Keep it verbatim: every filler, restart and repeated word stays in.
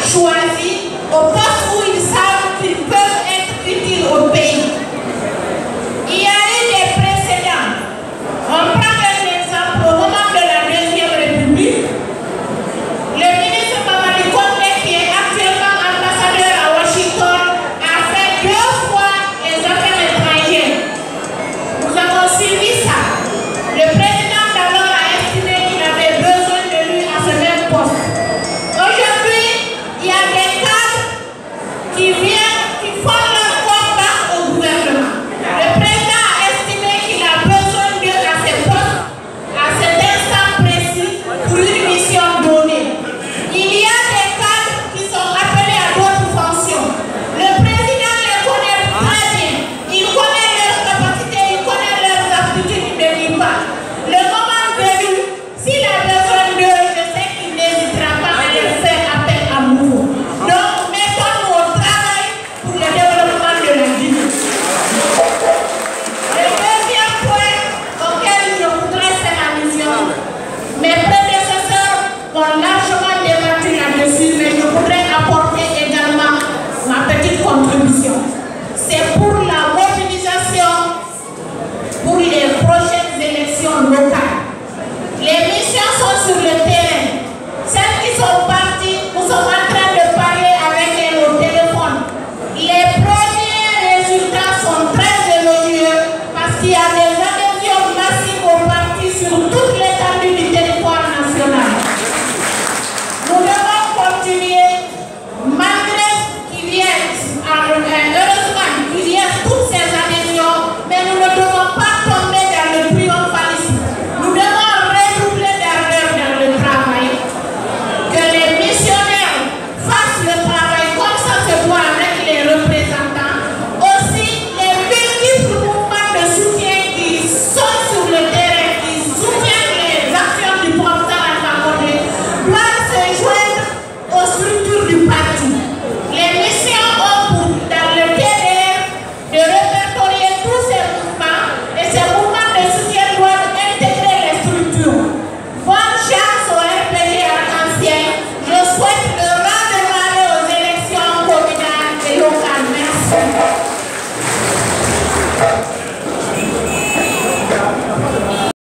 choisis au poste où ils savent qu'ils peuvent être utiles au pays. Il y a eu des précédents. On prend un exemple au moment de la Deuxième République. Le ministre Mamadi Condé, qui est actuellement ambassadeur à Washington, a fait deux fois les affaires étrangères. Nous avons suivi ça. Le président d'alors a estimé qu'il avait besoin de lui à ce même poste. Aujourd'hui, il y a des cadres qui viennent, qui font leur combat au gouvernement. Le président a estimé qu'il a besoin d'eux à ses postes, à cet instant précis, pour une mission donnée. Il y a des cadres qui sont appelés à d'autres fonctions. Le président les connaît très bien. Il connaît leurs capacités, il connaît leurs aptitudes, il ne dit pas. Le moment venu, s'il a besoin d'eux, je sais qu'il n'hésitera pas à les faire appel à nouveau. Donc, mettons-nous au travail pour le développement de la ville. Le deuxième point auquel je voudrais faire allusion, mes prédécesseurs ont